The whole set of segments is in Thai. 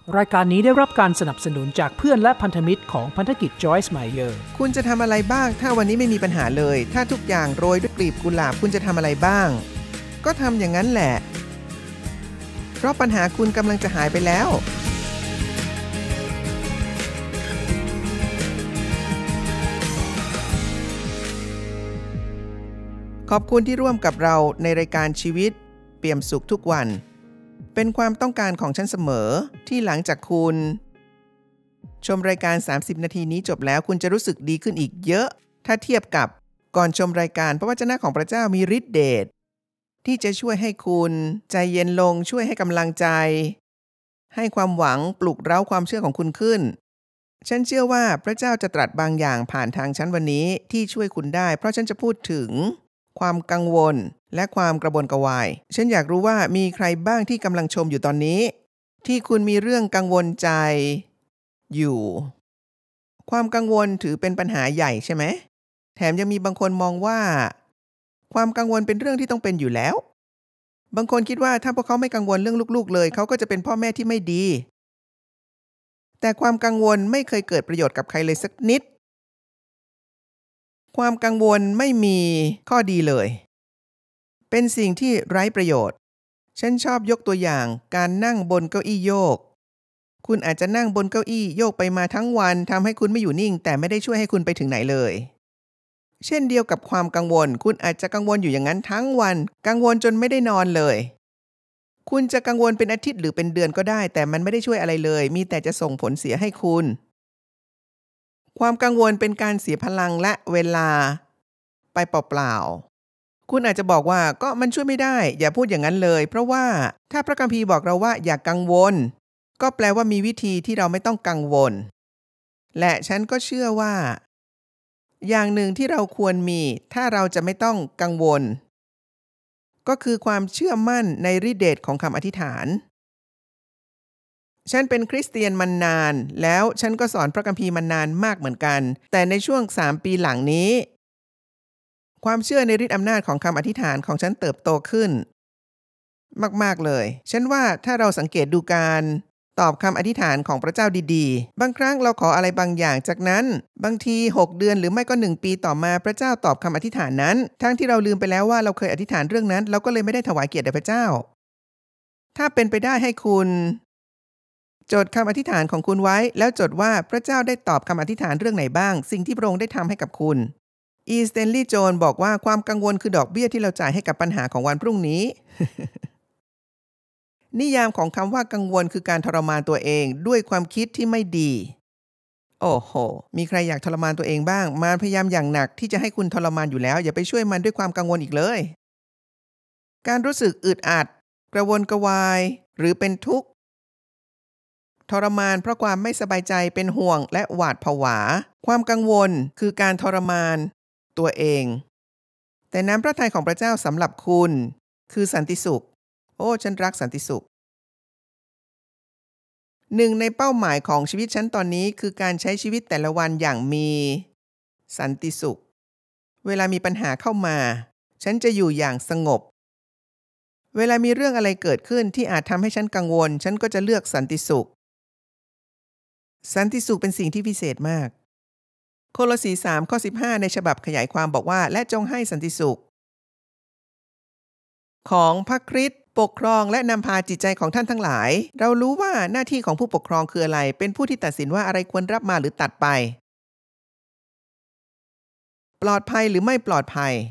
รายการนี้ได้รับการสนับสนุนจากเพื่อนและพันธมิตรของพันธกิจ Joyce Meyer คุณจะทำอะไรบ้างถ้าวันนี้ไม่มีปัญหาเลยถ้าทุกอย่างโรยด้วยกลีบกุหลาบคุณจะทำอะไรบ้างก็ทำอย่างนั้นแหละเพราะปัญหาคุณกำลังจะหายไปแล้วขอบคุณที่ร่วมกับเราในรายการชีวิตเปี่ยมสุขทุกวันเป็นความต้องการของฉันเสมอที่หลังจากคุณชมรายการ30นาทีนี้จบแล้วคุณจะรู้สึกดีขึ้นอีกเยอะถ้าเทียบกับก่อนชมรายการพระวจนะของพระเจ้ามีฤทธิ์เดชที่จะช่วยให้คุณใจเย็นลงช่วยให้กำลังใจให้ความหวังปลุกเร้าความเชื่อของคุณขึ้นฉันเชื่อว่าพระเจ้าจะตรัสบางอย่างผ่านทางฉันวันนี้ที่ช่วยคุณได้เพราะฉันจะพูดถึงความกังวลและความกระวนกระวายฉันอยากรู้ว่ามีใครบ้างที่กำลังชมอยู่ตอนนี้ที่คุณมีเรื่องกังวลใจอยู่ความกังวลถือเป็นปัญหาใหญ่ใช่ไหมแถมยังมีบางคนมองว่าความกังวลเป็นเรื่องที่ต้องเป็นอยู่แล้วบางคนคิดว่าถ้าพวกเขาไม่กังวลเรื่องลูกๆเลยเขาก็จะเป็นพ่อแม่ที่ไม่ดีแต่ความกังวลไม่เคยเกิดประโยชน์กับใครเลยสักนิดความกังวลไม่มีข้อดีเลยเป็นสิ่งที่ไร้ประโยชน์ฉันชอบยกตัวอย่างการนั่งบนเก้าอี้โยกคุณอาจจะนั่งบนเก้าอี้โยกไปมาทั้งวันทำให้คุณไม่อยู่นิ่งแต่ไม่ได้ช่วยให้คุณไปถึงไหนเลยเช่นเดียวกับความกังวลคุณอาจจะกังวลอยู่อย่างนั้นทั้งวันกังวลจนไม่ได้นอนเลยคุณจะกังวลเป็นอาทิตย์หรือเป็นเดือนก็ได้แต่มันไม่ได้ช่วยอะไรเลยมีแต่จะส่งผลเสียให้คุณความกังวลเป็นการเสียพลังและเวลาไปเปล่าๆคุณอาจจะบอกว่าก็มันช่วยไม่ได้อย่าพูดอย่างนั้นเลยเพราะว่าถ้าพระคัมภีร์บอกเราว่าอย่ากังวลก็แปลว่ามีวิธีที่เราไม่ต้องกังวลและฉันก็เชื่อว่าอย่างหนึ่งที่เราควรมีถ้าเราจะไม่ต้องกังวลก็คือความเชื่อมั่นในฤทธิเดชของคำอธิษฐานฉันเป็นคริสเตียนมานานแล้วฉันก็สอนพระคัมภีร์มานานมากเหมือนกันแต่ในช่วง3ปีหลังนี้ความเชื่อในฤทธิอำนาจของคำอธิษฐานของฉันเติบโตขึ้นมากๆเลยฉันว่าถ้าเราสังเกตดูการตอบคำอธิษฐานของพระเจ้าดีๆบางครั้งเราขออะไรบางอย่างจากนั้นบางที6เดือนหรือไม่ก็1ปีต่อมาพระเจ้าตอบคำอธิษฐานนั้นทั้งที่เราลืมไปแล้วว่าเราเคยอธิษฐานเรื่องนั้นเราก็เลยไม่ได้ถวายเกียรติแด่พระเจ้าถ้าเป็นไปได้ให้คุณจดคำอธิษฐานของคุณไว้แล้วจดว่าพระเจ้าได้ตอบคำอธิษฐานเรื่องไหนบ้างสิ่งที่พระองค์ได้ทำให้กับคุณสแตนลีย์โจนบอกว่าความกังวลคือดอกเบี้ยที่เราจ่ายให้กับปัญหาของวันพรุ่งนี้ นิยามของคำว่ากังวลคือการทรมานตัวเองด้วยความคิดที่ไม่ดีโอ้โหมีใครอยากทรมานตัวเองบ้างมารพยายามอย่างหนักที่จะให้คุณทรมานอยู่แล้วอย่าไปช่วยมันด้วยความกังวลอีกเลยการรู้สึกอึดอัดกระวนกระวายหรือเป็นทุกข์ทรมานเพราะความไม่สบายใจเป็นห่วงและหวาดผวาความกังวลคือการทรมานตัวเองแต่น้ำพระทัยของพระเจ้าสำหรับคุณคือสันติสุขโอ้ฉันรักสันติสุขหนึ่งในเป้าหมายของชีวิตฉันตอนนี้คือการใช้ชีวิตแต่ละวันอย่างมีสันติสุขเวลามีปัญหาเข้ามาฉันจะอยู่อย่างสงบเวลามีเรื่องอะไรเกิดขึ้นที่อาจทำให้ฉันกังวลฉันก็จะเลือกสันติสุขสันติสุขเป็นสิ่งที่พิเศษมากโคโลสี3ข้อ15ในฉบับขยายความบอกว่าและจงให้สันติสุขของพระคริสต์ปกครองและนำพาจิตใจของท่านทั้งหลายเรารู้ว่าหน้าที่ของผู้ปกครองคืออะไรเป็นผู้ที่ตัดสินว่าอะไรควรรับมาหรือตัดไปปลอดภัยหรือไม่ปลอดภัย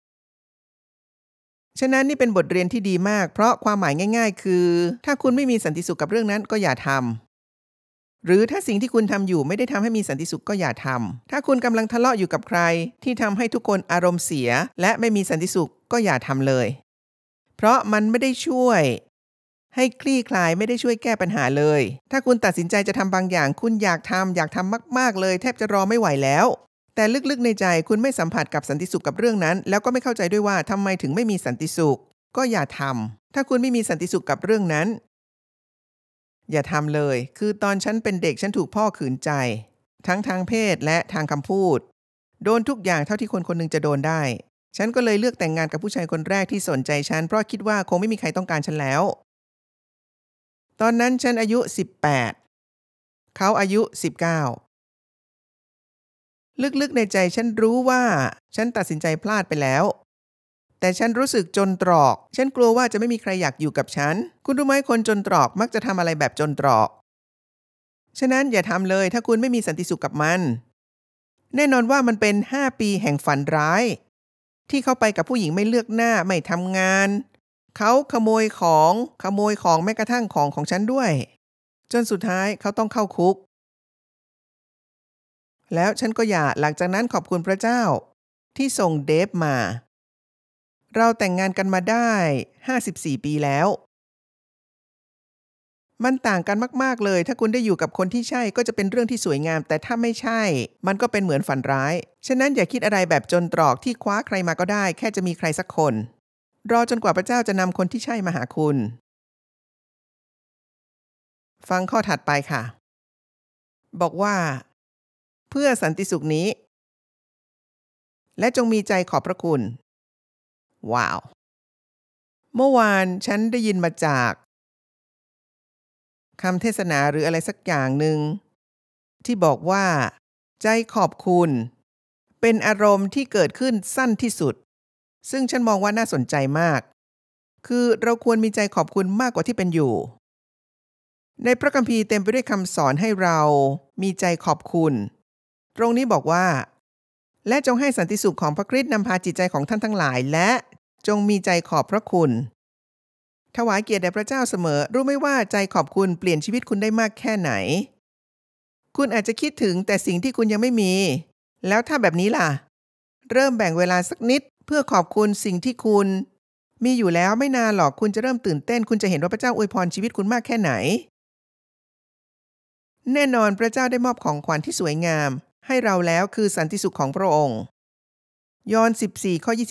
ฉะนั้นนี่เป็นบทเรียนที่ดีมากเพราะความหมายง่ายๆคือถ้าคุณไม่มีสันติสุขกับเรื่องนั้นก็อย่าทำหรือถ้าสิ่งที่คุณทำอยู่ไม่ได้ทำให้มีสันติสุขก็อย่าทำถ้าคุณกำลังทะเลาะอยู่กับใครที่ทำให้ทุกคนอารมณ์เสียและไม่มีสันติสุขก็อย่าทำเลยเพราะมันไม่ได้ช่วยให้คลี่คลายไม่ได้ช่วยแก้ปัญหาเลยถ้าคุณตัดสินใจจะทำบางอย่างคุณอยากทำมากๆเลยแทบจะรอไม่ไหวแล้วแต่ลึกๆในใจคุณไม่สัมผัสกับสันติสุขกับเรื่องนั้นแล้วก็ไม่เข้าใจด้วยว่าทำไมถึงไม่มีสันติสุขก็อย่าทำถ้าคุณไม่มีสันติสุขกับเรื่องนั้นอย่าทำเลยคือตอนฉันเป็นเด็กฉันถูกพ่อขืนใจทั้งทางเพศและทางคำพูดโดนทุกอย่างเท่าที่คนคนนึงจะโดนได้ฉันก็เลยเลือกแต่งงานกับผู้ชายคนแรกที่สนใจฉันเพราะคิดว่าคงไม่มีใครต้องการฉันแล้วตอนนั้นฉันอายุ18เขาอายุ19ลึกๆในใจฉันรู้ว่าฉันตัดสินใจพลาดไปแล้วแต่ฉันรู้สึกจนตรอกฉันกลัวว่าจะไม่มีใครอยากอยู่กับฉันคุณรู้ไหมคนจนตรอกมักจะทำอะไรแบบจนตรอกฉะนั้นอย่าทำเลยถ้าคุณไม่มีสันติสุขกับมันแน่นอนว่ามันเป็น5 ปีแห่งฝันร้ายที่เขาไปกับผู้หญิงไม่เลือกหน้าไม่ทำงานเขาขโมยของแม้กระทั่งของฉันด้วยจนสุดท้ายเขาต้องเข้าคุกแล้วฉันก็หย่าหลังจากนั้นขอบคุณพระเจ้าที่ส่งเดฟมาเราแต่งงานกันมาได้54 ปีแล้วมันต่างกันมากๆเลยถ้าคุณได้อยู่กับคนที่ใช่ก็จะเป็นเรื่องที่สวยงามแต่ถ้าไม่ใช่มันก็เป็นเหมือนฝันร้ายฉะนั้นอย่าคิดอะไรแบบจนตรอกที่คว้าใครมาก็ได้แค่จะมีใครสักคนรอจนกว่าพระเจ้าจะนำคนที่ใช่มาหาคุณฟังข้อถัดไปค่ะบอกว่าเพื่อสันติสุขนี้และจงมีใจขอบพระคุณว้าวเมื่อวานฉันได้ยินมาจากคำเทศนาหรืออะไรสักอย่างหนึ่งที่บอกว่าใจขอบคุณเป็นอารมณ์ที่เกิดขึ้นสั้นที่สุดซึ่งฉันมองว่าน่าสนใจมากคือเราควรมีใจขอบคุณมากกว่าที่เป็นอยู่ในพระคัมภีร์เต็มไปด้วยคำสอนให้เรามีใจขอบคุณตรงนี้บอกว่าและจงให้สันติสุขของพระคริสต์นำพาจิตใจของท่านทั้งหลายและจงมีใจขอบพระคุณถวายเกียรติแด่พระเจ้าเสมอรู้ไหมว่าใจขอบคุณเปลี่ยนชีวิตคุณได้มากแค่ไหนคุณอาจจะคิดถึงแต่สิ่งที่คุณยังไม่มีแล้วถ้าแบบนี้ล่ะเริ่มแบ่งเวลาสักนิดเพื่อขอบคุณสิ่งที่คุณมีอยู่แล้วไม่นานหรอกคุณจะเริ่มตื่นเต้นคุณจะเห็นว่าพระเจ้าอวยพรชีวิตคุณมากแค่ไหนแน่นอนพระเจ้าได้มอบของขวัญที่สวยงามให้เราแล้วคือสันติสุขของพระองค์ยอห์น14 ข้อ 27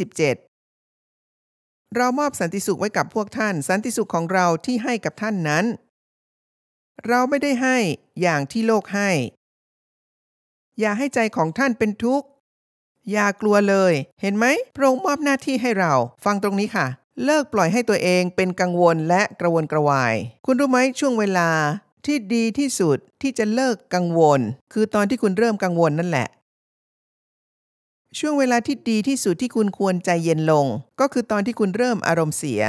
เรามอบสันติสุขไว้กับพวกท่านสันติสุขของเราที่ให้กับท่านนั้นเราไม่ได้ให้อย่างที่โลกให้อย่าให้ใจของท่านเป็นทุกข์อย่ากลัวเลยเห็นไหมพระองค์มอบหน้าที่ให้เราฟังตรงนี้ค่ะเลิกปล่อยให้ตัวเองเป็นกังวลและกระวนกระวายคุณรู้ไหมช่วงเวลาที่ดีที่สุดที่จะเลิกกังวลคือตอนที่คุณเริ่มกังวลนั่นแหละช่วงเวลาที่ดีที่สุดที่คุณควรใจเย็นลงก็คือตอนที่คุณเริ่มอารมณ์เสีย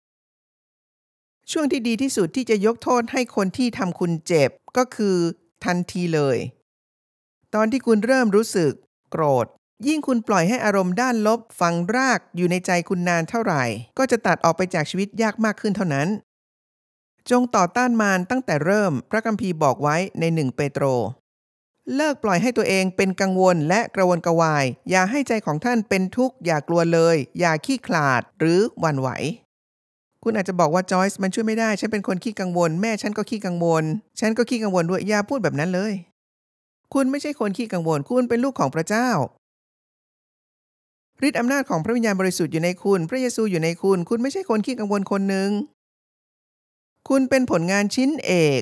ช่วงที่ดีที่สุดที่จะยกโทษให้คนที่ทำคุณเจ็บก็คือทันทีเลยตอนที่คุณเริ่มรู้สึกโกรธยิ่งคุณปล่อยให้อารมณ์ด้านลบฝังรากอยู่ในใจคุณนานเท่าไหร่ก็จะตัดออกไปจากชีวิตยากมากขึ้นเท่านั้นจงต่อต้านมารตั้งแต่เริ่มพระคัมภีร์บอกไว้ใน1 เปโตรเลิกปล่อยให้ตัวเองเป็นกังวลและกระวนกระวายอย่าให้ใจของท่านเป็นทุกข์อย่ากลัวเลยอย่าขี้ขลาดหรือหวั่นไหวคุณอาจจะบอกว่าจอยส์มันช่วยไม่ได้ฉันเป็นคนขี้กังวลแม่ฉันก็ขี้กังวลฉันก็ขี้กังวลด้วยอย่าพูดแบบนั้นเลยคุณไม่ใช่คนขี้กังวลคุณเป็นลูกของพระเจ้าฤทธิ์อำนาจของพระวิญญาณบริสุทธิ์อยู่ในคุณพระเยซูอยู่ในคุณคุณไม่ใช่คนขี้กังวลคนหนึ่งคุณเป็นผลงานชิ้นเอก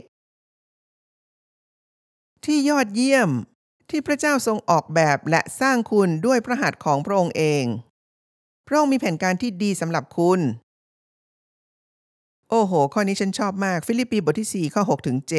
ที่ยอดเยี่ยมที่พระเจ้าทรงออกแบบและสร้างคุณด้วยพระหัตถ์ของพระองค์เองพระองค์มีแผนการที่ดีสำหรับคุณโอ้โหข้อนี้ฉันชอบมากฟิลิปปีบทที่4ข้อ6 ถึง 7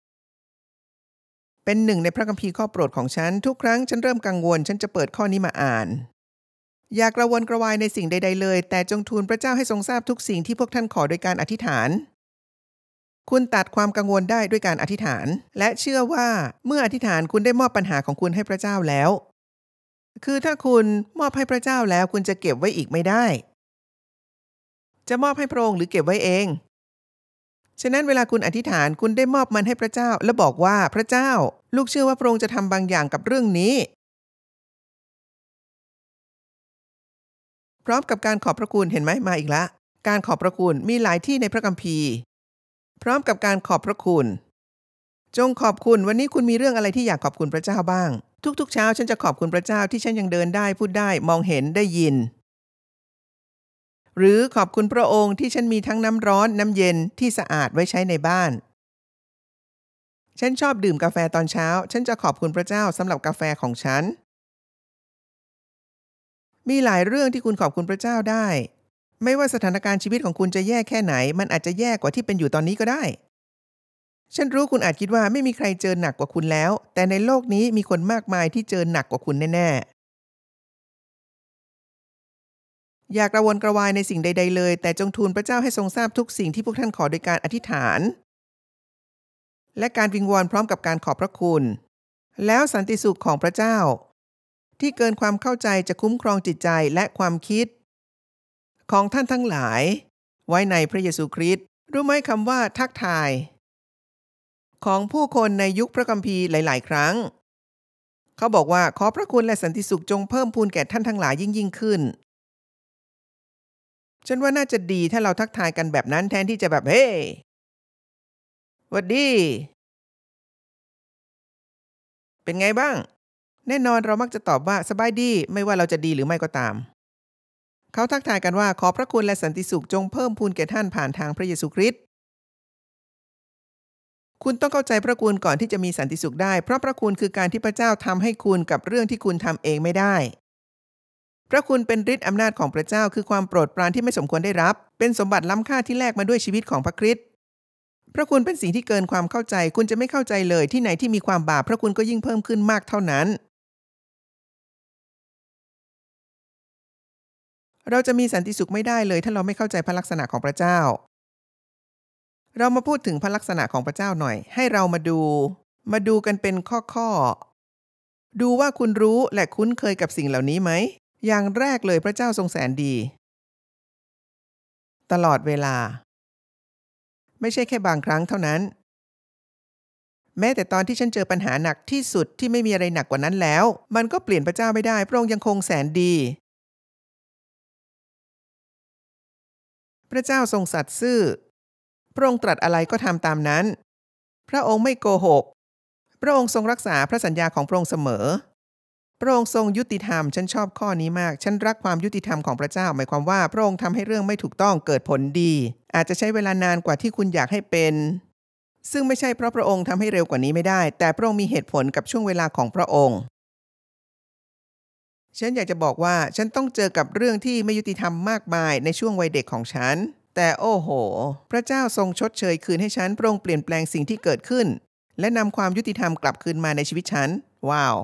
เป็นหนึ่งในพระคัมภีร์ข้อโปรดของฉันทุกครั้งฉันเริ่มกังวลฉันจะเปิดข้อนี้มาอ่านอย่ากระวนกระวายในสิ่งใดๆเลยแต่จงทูลพระเจ้าให้ทรงทราบทุกสิ่งที่พวกท่านขอโดยการอธิษฐานคุณตัดความกังวลได้ด้วยการอธิษฐานและเชื่อว่าเมื่ออธิษฐานคุณได้มอบปัญหาของคุณให้พระเจ้าแล้วคือถ้าคุณมอบให้พระเจ้าแล้วคุณจะเก็บไว้อีกไม่ได้จะมอบให้พระองค์หรือเก็บไว้เองฉะนั้นเวลาคุณอธิษฐานคุณได้มอบมันให้พระเจ้าและบอกว่าพระเจ้าลูกเชื่อว่าพระองค์จะทำบางอย่างกับเรื่องนี้พร้อมกับการขอบพระคุณเห็นไหมมาอีกละการขอบพระคุณมีหลายที่ในพระคัมภีร์พร้อมกับการขอบพระคุณจงขอบคุณวันนี้คุณมีเรื่องอะไรที่อยากขอบคุณพระเจ้าบ้างทุกๆเช้าฉันจะขอบคุณพระเจ้าที่ฉันยังเดินได้พูดได้มองเห็นได้ยินหรือขอบคุณพระองค์ที่ฉันมีทั้งน้ำร้อนน้ำเย็นที่สะอาดไว้ใช้ในบ้านฉันชอบดื่มกาแฟตอนเช้าฉันจะขอบคุณพระเจ้าสำหรับกาแฟของฉันมีหลายเรื่องที่คุณขอบคุณพระเจ้าได้ไม่ว่าสถานการณ์ชีวิตของคุณจะแย่แค่ไหนมันอาจจะแย่กว่าที่เป็นอยู่ตอนนี้ก็ได้ฉันรู้คุณอาจคิดว่าไม่มีใครเจอหนักกว่าคุณแล้วแต่ในโลกนี้มีคนมากมายที่เจอหนักกว่าคุณแน่ๆอย่ากระวนกระวายในสิ่งใดๆเลยแต่จงทูลพระเจ้าให้ทรงทราบทุกสิ่งที่พวกท่านขอโดยการอธิษฐานและการวิงวอนพร้อมกับการขอบพระคุณแล้วสันติสุขของพระเจ้าที่เกินความเข้าใจจะคุ้มครองจิตใจและความคิดของท่านทั้งหลายไว้ในพระเยซูคริสต์รู้ไหมคำว่าทักทายของผู้คนในยุคพระคัมภีร์หลายๆครั้งเขาบอกว่าขอพระคุณและสันติสุขจงเพิ่มพูนแก่ท่านทั้งหลายยิ่งขึ้นฉันว่าน่าจะดีถ้าเราทักทายกันแบบนั้นแทนที่จะแบบเฮ้หวัดดีเป็นไงบ้างแน่นอนเรามักจะตอบว่าสบายดีไม่ว่าเราจะดีหรือไม่ก็ตามเขาทักทายกันว่าขอพระคุณและสันติสุขจงเพิ่มพูนแก่ท่านผ่านทางพระเยซูคริสต์คุณต้องเข้าใจพระคุณก่อนที่จะมีสันติสุขได้เพราะพระคุณคือการที่พระเจ้าทำให้คุณกับเรื่องที่คุณทำเองไม่ได้พระคุณเป็นฤทธิ์อำนาจของพระเจ้าคือความโปรดปรานที่ไม่สมควรได้รับเป็นสมบัติล้ำค่าที่แลกมาด้วยชีวิตของพระคริสต์พระคุณเป็นสิ่งที่เกินความเข้าใจคุณจะไม่เข้าใจเลยที่ไหนที่มีความบาปพระคุณก็ยิ่งเพิ่มขึ้นมากเท่านั้นเราจะมีสันติสุขไม่ได้เลยถ้าเราไม่เข้าใจพระลักษณะของพระเจ้าเรามาพูดถึงพระลักษณะของพระเจ้าหน่อยให้เรามาดูกันเป็นข้อดูว่าคุณรู้และคุ้นเคยกับสิ่งเหล่านี้ไหมอย่างแรกเลยพระเจ้าทรงแสนดีตลอดเวลาไม่ใช่แค่บางครั้งเท่านั้นแม้แต่ตอนที่ฉันเจอปัญหาหนักที่สุดที่ไม่มีอะไรหนักกว่านั้นแล้วมันก็เปลี่ยนพระเจ้าไม่ได้พระองค์ยังคงแสนดีพระเจ้าทรงสัตย์ซื่อพระองค์ตรัสอะไรก็ทำตามนั้นพระองค์ไม่โกหกพระองค์ทรงรักษาพระสัญญาของพระองค์เสมอพระองค์ทรงยุติธรรมฉันชอบข้อนี้มากฉันรักความยุติธรรมของพระเจ้าหมายความว่าพระองค์ทำให้เรื่องไม่ถูกต้องเกิดผลดีอาจจะใช้เวลานานกว่าที่คุณอยากให้เป็นซึ่งไม่ใช่เพราะพระองค์ทำให้เร็วกว่านี้ไม่ได้แต่พระองค์มีเหตุผลกับช่วงเวลาของพระองค์ฉันอยากจะบอกว่าฉันต้องเจอกับเรื่องที่ไม่ยุติธรรมมากมายในช่วงวัยเด็กของฉันแต่โอ้โหพระเจ้าทรงชดเชยคืนให้ฉันพระองค์เปลี่ยนแปลงสิ่งที่เกิดขึ้นและนำความยุติธรรมกลับคืนมาในชีวิตฉันว้าว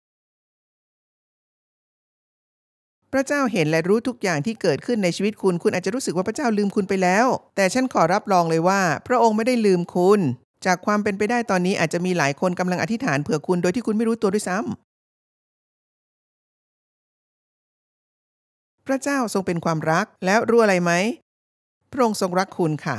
พระเจ้าเห็นและรู้ทุกอย่างที่เกิดขึ้นในชีวิตคุณอาจจะรู้สึกว่าพระเจ้าลืมคุณไปแล้วแต่ฉันขอรับรองเลยว่าพระองค์ไม่ได้ลืมคุณจากความเป็นไปได้ตอนนี้อาจจะมีหลายคนกำลังอธิษฐานเผื่อคุณโดยที่คุณไม่รู้ตัวด้วยซ้ำพระเจ้าทรงเป็นความรักแล้วรู้อะไรไหมพระองค์ทรงรักคุณค่ะ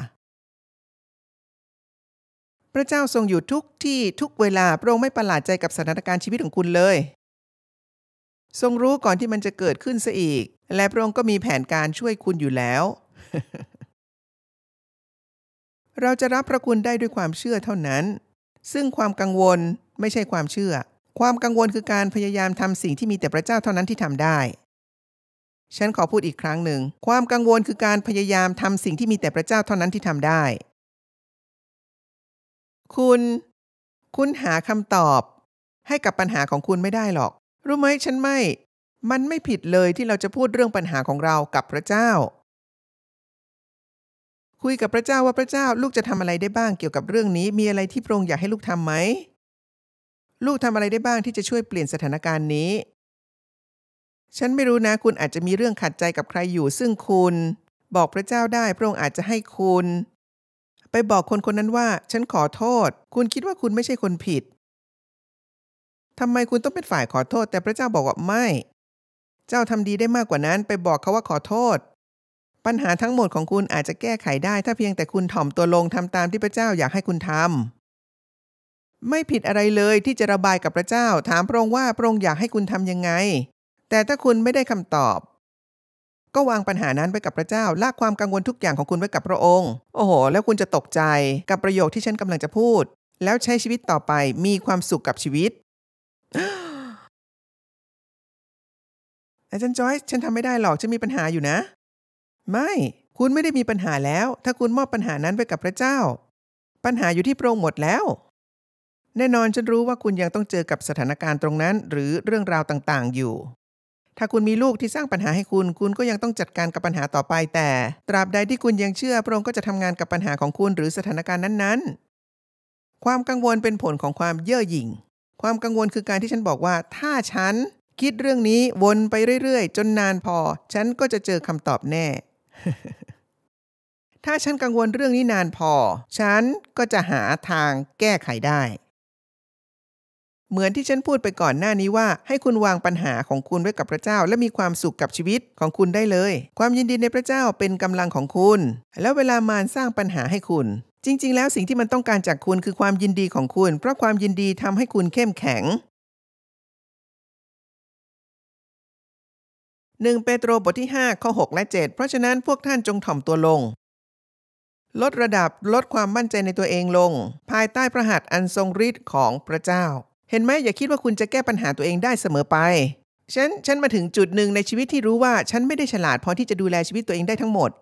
พระเจ้าทรงอยู่ทุกที่ทุกเวลาพระองค์ไม่ประหลาดใจกับสถานการณ์ชีวิตของคุณเลยทรงรู้ก่อนที่มันจะเกิดขึ้นซะอีกและพระองค์ก็มีแผนการช่วยคุณอยู่แล้ว เราจะรับพระคุณได้ด้วยความเชื่อเท่านั้นซึ่งความกังวลไม่ใช่ความเชื่อความกังวลคือการพยายามทำสิ่งที่มีแต่พระเจ้าเท่านั้นที่ทำได้ฉันขอพูดอีกครั้งหนึ่งความกังวลคือการพยายามทำสิ่งที่มีแต่พระเจ้าเท่านั้นที่ทำได้คุณหาคำตอบให้กับปัญหาของคุณไม่ได้หรอกรู้ไหมมันไม่ผิดเลยที่เราจะพูดเรื่องปัญหาของเรากับพระเจ้าคุยกับพระเจ้าว่าพระเจ้าลูกจะทำอะไรได้บ้างเกี่ยวกับเรื่องนี้มีอะไรที่พระองค์อยากให้ลูกทำไหมลูกทำอะไรได้บ้างที่จะช่วยเปลี่ยนสถานการณ์นี้ฉันไม่รู้นะคุณอาจจะมีเรื่องขัดใจกับใครอยู่ซึ่งคุณบอกพระเจ้าได้พระองค์อาจจะให้คุณไปบอกคนคนนั้นว่าฉันขอโทษคุณคิดว่าคุณไม่ใช่คนผิดทำไมคุณต้องเป็นฝ่ายขอโทษแต่พระเจ้าบอกว่าไม่เจ้าทำดีได้มากกว่านั้นไปบอกเขาว่าขอโทษปัญหาทั้งหมดของคุณอาจจะแก้ไขได้ถ้าเพียงแต่คุณถ่อมตัวลงทำตามที่พระเจ้าอยากให้คุณทำไม่ผิดอะไรเลยที่จะระบายกับพระเจ้าถามพระองค์ว่าพระองค์อยากให้คุณทำยังไงแต่ถ้าคุณไม่ได้คำตอบก็วางปัญหานั้นไว้กับพระเจ้าลากความกังวลทุกอย่างของคุณไว้กับพระองค์โอ้โหแล้วคุณจะตกใจกับประโยคที่ฉันกำลังจะพูดแล้วใช้ชีวิตต่อไปมีความสุขกับชีวิต อาจารย์จอยซ์ฉันทำไม่ได้หรอกฉันมีปัญหาอยู่นะไม่คุณไม่ได้มีปัญหาแล้วถ้าคุณมอบปัญหานั้นไว้กับพระเจ้าปัญหาอยู่ที่พระองค์หมดแล้วแน่นอนฉันรู้ว่าคุณยังต้องเจอกับสถานการณ์ตรงนั้นหรือเรื่องราวต่างๆอยู่ถ้าคุณมีลูกที่สร้างปัญหาให้คุณก็ยังต้องจัดการกับปัญหาต่อไปแต่ตราบใดที่คุณยังเชื่อพระองค์ก็จะทำงานกับปัญหาของคุณหรือสถานการณ์นั้นความกังวลเป็นผลของความเย่อหยิ่งความกังวลคือการที่ฉันบอกว่าถ้าฉันคิดเรื่องนี้วนไปเรื่อยๆจนนานพอฉันก็จะเจอคำตอบแน่ ถ้าฉันกังวลเรื่องนี้นานพอฉันก็จะหาทางแก้ไขได้เหมือนที่ฉันพูดไปก่อนหน้านี้ว่าให้คุณวางปัญหาของคุณไว้กับพระเจ้าและมีความสุขกับชีวิตของคุณได้เลยความยินดีในพระเจ้าเป็นกำลังของคุณแล้วเวลามารสร้างปัญหาให้คุณจริงๆแล้วสิ่งที่มันต้องการจากคุณคือความยินดีของคุณเพราะความยินดีทำให้คุณเข้มแข็ง1เปโตรบทที่5ข้อ6และ7เพราะฉะนั้นพวกท่านจงถ่อมตัวลงลดระดับลดความมั่นใจในตัวเองลงภายใต้พระหัตถ์อันทรงฤทธิ์ของพระเจ้าเห็นไหมอย่าคิดว่าคุณจะแก้ปัญหาตัวเองได้เสมอไปฉันมาถึงจุดหนึ่งในชีวิตที่รู้ว่าฉันไม่ได้ฉลาดพอที่จะดูแลชีวิตตัวเองได้ทั้งหมด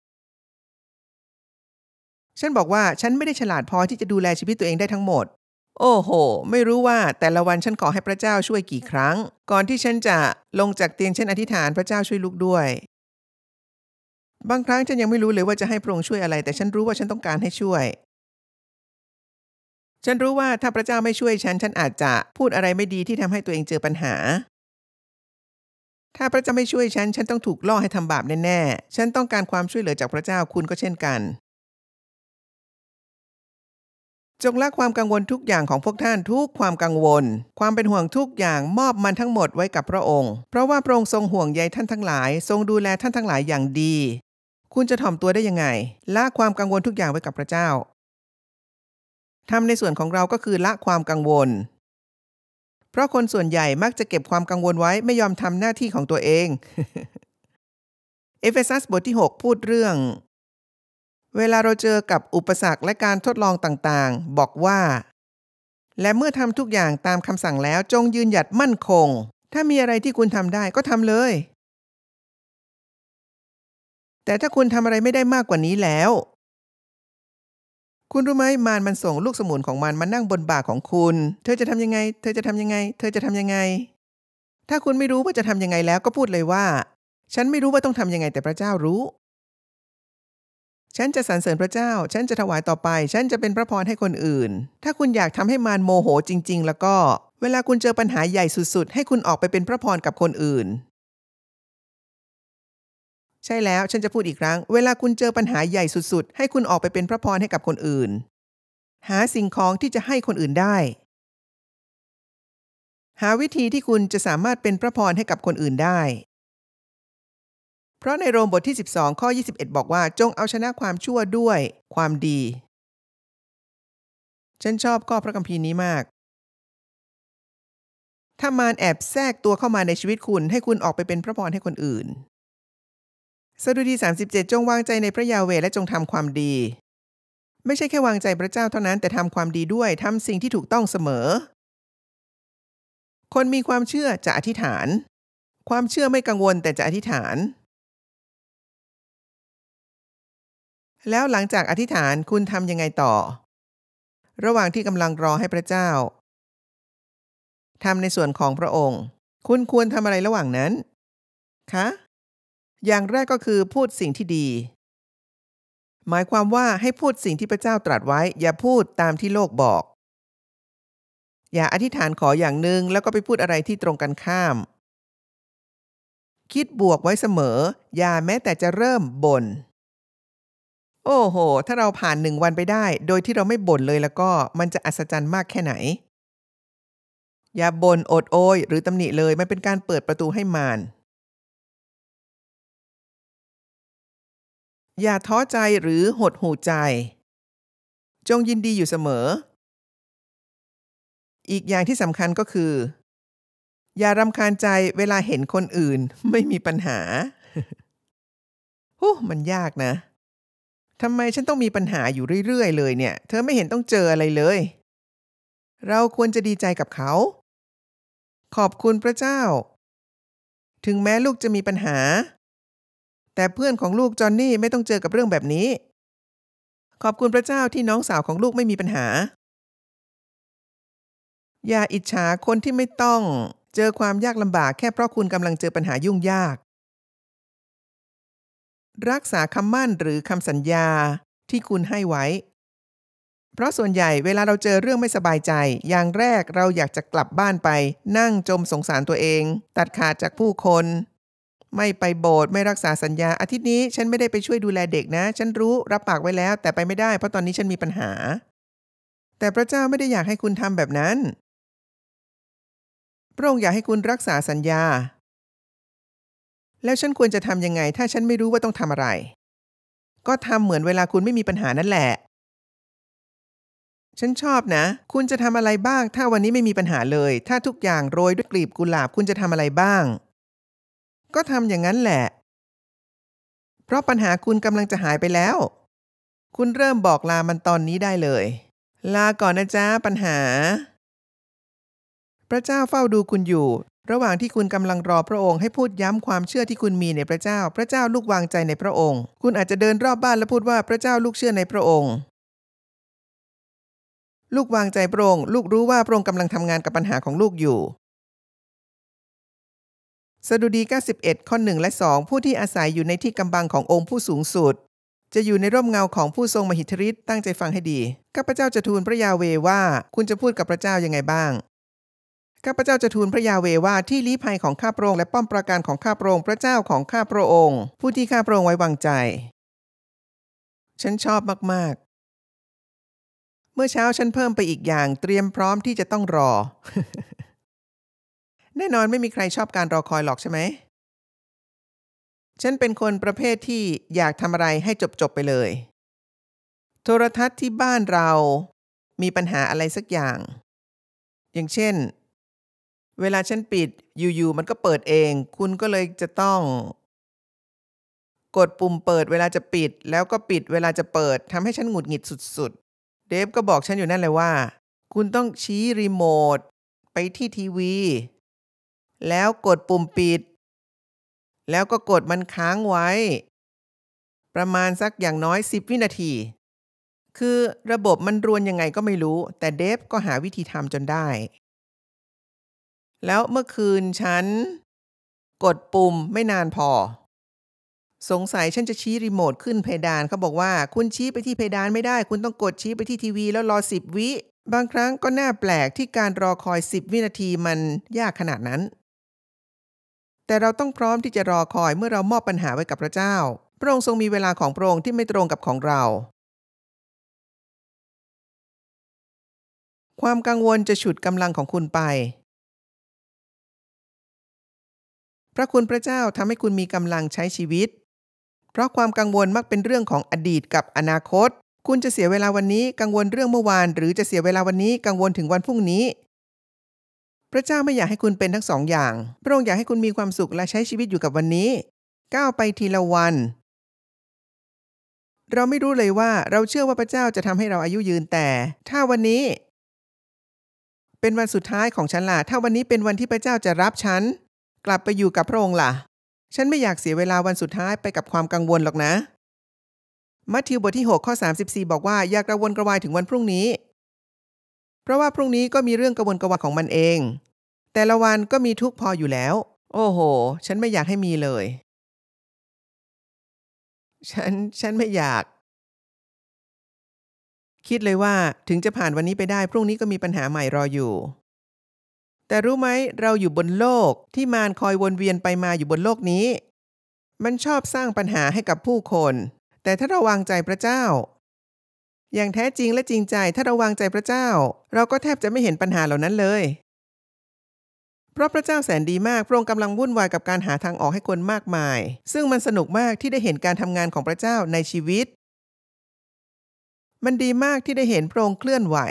ฉันบอกว่าฉันไม่ได้ฉลาดพอที่จะดูแลชีวิตตัวเองได้ทั้งหมดโอ้โหไม่รู้ว่าแต่ละวันฉันขอให้พระเจ้าช่วยกี่ครั้งก่อนที่ฉันจะลงจากเตียงฉันอธิษฐานพระเจ้าช่วยลุกด้วยบางครั้งฉันยังไม่รู้เลยว่าจะให้พระองค์ช่วยอะไรแต่ฉันรู้ว่าฉันต้องการให้ช่วยฉันรู้ว่าถ้าพระเจ้าไม่ช่วยฉันอาจจะพูดอะไรไม่ดีที่ทำให้ตัวเองเจอปัญหาถ้าพระเจ้าไม่ช่วยฉันต้องถูกล่อให้ทำบาปแน่ๆฉันต้องการความช่วยเหลือจากพระเจ้าคุณก็เช่นกันจงละความกังวลทุกอย่างของพวกท่านทุกความกังวลความเป็นห่วงทุกอย่างมอบมันทั้งหมดไว้กับพระองค์เพราะว่าพระองค์ทรงห่วงใยท่านทั้งหลายทรงดูแลท่านทั้งหลายอย่างดีคุณจะถ่อมตัวได้ยังไงละความกังวลทุกอย่างไว้กับพระเจ้าทำในส่วนของเราก็คือละความกังวลเพราะคนส่วนใหญ่มักจะเก็บความกังวลไว้ไม่ยอมทำหน้าที่ของตัวเอง เอเฟซัสบทที่6พูดเรื่องเวลาเราเจอกับอุปสรรคและการทดลองต่างๆบอกว่าและเมื่อทำทุกอย่างตามคำสั่งแล้วจงยืนหยัดมั่นคงถ้ามีอะไรที่คุณทำได้ก็ทำเลยแต่ถ้าคุณทำอะไรไม่ได้มากกว่านี้แล้วคุณรู้ไหมมารมันส่งลูกสมุนของมันมานั่งบนบ่าของคุณเธอจะทำยังไงเธอจะทำยังไงเธอจะทำยังไงถ้าคุณไม่รู้ว่าจะทำยังไงแล้วก็พูดเลยว่าฉันไม่รู้ว่าต้องทำยังไงแต่พระเจ้ารู้ฉันจะสรรเสริญพระเจ้าฉันจะถวายต่อไปฉันจะเป็นพระพรให้คนอื่นถ้าคุณอยากทำให้มารโมโหจริงๆแล้วก็เวลาคุณเจอปัญหาใหญ่สุดๆให้คุณออกไปเป็นพระพรกับคนอื่นใช่แล้วฉันจะพูดอีกครั้งเวลาคุณเจอปัญหาใหญ่สุดๆให้คุณออกไปเป็นพระพรให้กับคนอื่นหาสิ่งของที่จะให้คนอื่นได้หาวิธีที่คุณจะสามารถเป็นพระพรให้กับคนอื่นได้เพราะในโรมบทที่12ข้อ21บอกว่าจงเอาชนะความชั่วด้วยความดีฉันชอบข้อพระคัมภีร์นี้มากถ้ามารแอบแทรกตัวเข้ามาในชีวิตคุณให้คุณออกไปเป็นพระพรให้คนอื่นสดุดี37จงวางใจในพระยาห์เวห์และจงทำความดีไม่ใช่แค่วางใจพระเจ้าเท่านั้นแต่ทำความดีด้วยทำสิ่งที่ถูกต้องเสมอคนมีความเชื่อจะอธิษฐานความเชื่อไม่กังวลแต่จะอธิษฐานแล้วหลังจากอธิษฐานคุณทำยังไงต่อระหว่างที่กำลังรอให้พระเจ้าทำในส่วนของพระองค์คุณควรทำอะไรระหว่างนั้นคะอย่างแรกก็คือพูดสิ่งที่ดีหมายความว่าให้พูดสิ่งที่พระเจ้าตรัสไว้อย่าพูดตามที่โลกบอกอย่าอธิษฐานขออย่างหนึ่งแล้วก็ไปพูดอะไรที่ตรงกันข้ามคิดบวกไว้เสมออย่าแม้แต่จะเริ่มบ่นโอ้โหถ้าเราผ่าน1 วันไปได้โดยที่เราไม่บ่นเลยแล้วก็มันจะอัศจรรย์มากแค่ไหนอย่าบ่นโอดโอยหรือตำหนิเลยมันเป็นการเปิดประตูให้มารอย่าท้อใจหรือหดหู่ใจจงยินดีอยู่เสมออีกอย่างที่สำคัญก็คืออย่ารำคาญใจเวลาเห็นคนอื่นไม่มีปัญหา มันยากนะทำไมฉันต้องมีปัญหาอยู่เรื่อยๆเลยเนี่ยเธอไม่เห็นต้องเจออะไรเลยเราควรจะดีใจกับเขาขอบคุณพระเจ้าถึงแม้ลูกจะมีปัญหาแต่เพื่อนของลูกจอนนี่ไม่ต้องเจอกับเรื่องแบบนี้ขอบคุณพระเจ้าที่น้องสาวของลูกไม่มีปัญหาอย่าอิจฉาคนที่ไม่ต้องเจอความยากลำบากแค่เพราะคุณกำลังเจอปัญหายุ่งยากรักษาคำมั่นหรือคำสัญญาที่คุณให้ไว้เพราะส่วนใหญ่เวลาเราเจอเรื่องไม่สบายใจอย่างแรกเราอยากจะกลับบ้านไปนั่งจมสงสารตัวเองตัดขาดจากผู้คนไม่ไปโบสถ์ไม่รักษาสัญญาอาทิตย์นี้ฉันไม่ได้ไปช่วยดูแลเด็กนะฉันรู้รับปากไว้แล้วแต่ไปไม่ได้เพราะตอนนี้ฉันมีปัญหาแต่พระเจ้าไม่ได้อยากให้คุณทำแบบนั้นพระองค์อยากให้คุณรักษาสัญญาแล้วฉันควรจะทำยังไงถ้าฉันไม่รู้ว่าต้องทำอะไรก็ทำเหมือนเวลาคุณไม่มีปัญหานั่นแหละฉันชอบนะคุณจะทำอะไรบ้างถ้าวันนี้ไม่มีปัญหาเลยถ้าทุกอย่างโรยด้วยกลีบกุหลาบคุณจะทำอะไรบ้างก็ทำอย่างนั้นแหละเพราะปัญหาคุณกำลังจะหายไปแล้วคุณเริ่มบอกลามันตอนนี้ได้เลยลาก่อนนะจ๊ะปัญหาพระเจ้าเฝ้าดูคุณอยู่ระหว่างที่คุณกำลังรอพระองค์ให้พูดย้ำความเชื่อที่คุณมีในพระเจ้าพระเจ้าลูกวางใจในพระองค์คุณอาจจะเดินรอบบ้านและพูดว่าพระเจ้าลูกเชื่อในพระองค์ลูกวางใจพระองค์ลูกรู้ว่าพระองค์กำลังทำงานกับปัญหาของลูกอยู่สดุดี91ข้อ1และ2ผู้ที่อาศัยอยู่ในที่กำบังขององค์ผู้สูงสุดจะอยู่ในร่มเงาของผู้ทรงมหิทธิฤทธิ์ตั้งใจฟังให้ดีข้าพเจ้าจะทูลพระยาเวห์ว่าคุณจะพูดกับพระเจ้ายังไงบ้างข้าพเจ้าจะทูลพระยาเวห์ว่าที่ลี้ภัยของข้าพระองค์และป้อมปราการของข้าพระองค์พระเจ้าของข้าพระองค์ผู้ที่ข้าพระองค์ไว้วางใจฉันชอบมากๆเมื่อเช้าฉันเพิ่มไปอีกอย่างเตรียมพร้อมที่จะต้องรอ แน่นอนไม่มีใครชอบการรอคอยหรอกใช่ไหมฉันเป็นคนประเภทที่อยากทำอะไรให้จบไปเลยโทรทัศน์ที่บ้านเรามีปัญหาอะไรสักอย่างอย่างเช่นเวลาฉันปิดอยู่ๆมันก็เปิดเองคุณก็เลยจะต้องกดปุ่มเปิดเวลาจะปิดแล้วก็ปิดเวลาจะเปิดทำให้ฉันหงุดหงิดสุดๆเดฟก็บอกฉันอยู่นั่นเลยว่าคุณต้องชี้รีโมทไปที่ทีวีแล้วกดปุ่มปิดแล้วก็กดมันค้างไว้ประมาณสักอย่างน้อย10วินาทีคือระบบมันรวนยังไงก็ไม่รู้แต่เดฟก็หาวิธีทำจนได้แล้วเมื่อคืนฉันกดปุ่มไม่นานพอสงสัยฉันจะชี้รีโมทขึ้นเพดานเขาบอกว่าคุณชี้ไปที่เพดานไม่ได้คุณต้องกดชี้ไปที่ทีวีแล้วรอ10วิบางครั้งก็น่าแปลกที่การรอคอย10วินาทีมันยากขนาดนั้นแต่เราต้องพร้อมที่จะรอคอยเมื่อเรามอบปัญหาไว้กับพระเจ้าพระองค์ทรงมีเวลาของพระองค์ที่ไม่ตรงกับของเราความกังวลจะฉุดกำลังของคุณไปพระคุณพระเจ้าทำให้คุณมีกำลังใช้ชีวิตเพราะความกังวลมักเป็นเรื่องของอดีตกับอนาคตคุณจะเสียเวลาวันนี้กังวลเรื่องเมื่อวานหรือจะเสียเวลาวันนี้กังวลถึงวันพรุ่งนี้พระเจ้าไม่อยากให้คุณเป็นทั้งสองอย่างพระองค์อยากให้คุณมีความสุขและใช้ชีวิตอยู่กับวันนี้ก้าวไปทีละวันเราไม่รู้เลยว่าเราเชื่อว่าพระเจ้าจะทำให้เราอายุยืนแต่ถ้าวันนี้เป็นวันสุดท้ายของฉันล่ะถ้าวันนี้เป็นวันที่พระเจ้าจะรับฉันกลับไปอยู่กับพระองค์ล่ะฉันไม่อยากเสียเวลาวันสุดท้ายไปกับความกังวลหรอกนะมัทธิวบทที่6ข้อ34บอกว่าอย่ากระวนกระวายถึงวันพรุ่งนี้เพราะว่าพรุ่งนี้ก็มีเรื่องกระวนกระวายของมันเองแต่ละวันก็มีทุกข์พออยู่แล้วโอ้โหฉันไม่อยากให้มีเลยฉันไม่อยากคิดเลยว่าถึงจะผ่านวันนี้ไปได้พรุ่งนี้ก็มีปัญหาใหม่รออยู่แต่รู้ไหมเราอยู่บนโลกที่มารคอยวนเวียนไปมาอยู่บนโลกนี้มันชอบสร้างปัญหาให้กับผู้คนแต่ถ้าเราวางใจพระเจ้าอย่างแท้จริงและจริงใจถ้าเราวางใจพระเจ้าเราก็แทบจะไม่เห็นปัญหาเหล่านั้นเลยเพราะพระเจ้าแสนดีมากพระองค์กำลังวุ่นวายกับการหาทางออกให้คนมากมายซึ่งมันสนุกมากที่ได้เห็นการทำงานของพระเจ้าในชีวิตมันดีมากที่ได้เห็นพระองค์เคลื่อนไหว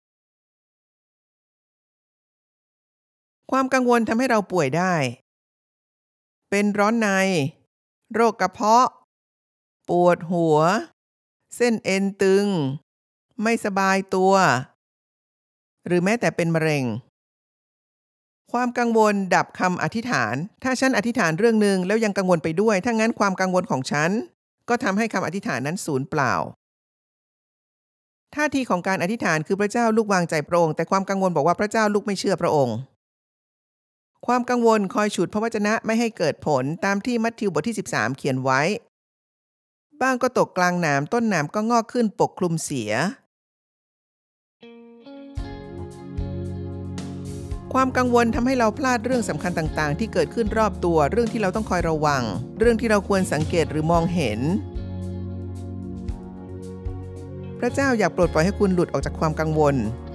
ความกังวลทำให้เราป่วยได้เป็นร้อนในโรคกระเพาะปวดหัวเส้นเอ็นตึงไม่สบายตัวหรือแม้แต่เป็นมะเร็งความกังวลดับคำอธิษฐานถ้าฉันอธิษฐานเรื่องนึงแล้วยังกังวลไปด้วยถ้างั้นความกังวลของฉันก็ทำให้คำอธิษฐานนั้นสูญเปล่าท่าทีของการอธิษฐานคือพระเจ้าลูกวางใจพระองค์แต่ความกังวลบอกว่าพระเจ้าลูกไม่เชื่อพระองค์ความกังวลคอยฉุดพระวจนะไม่ให้เกิดผลตามที่มัทธิวบทที่13เขียนไว้บ้างก็ตกกลางหนามต้นหนามก็งอกขึ้นปกคลุมเสียความกังวลทำให้เราพลาดเรื่องสำคัญต่างๆที่เกิดขึ้นรอบตัวเรื่องที่เราต้องคอยระวังเรื่องที่เราควรสังเกตหรือมองเห็นพระเจ้าอยากปลดปล่อยให้คุณหลุดออกจากความกังวล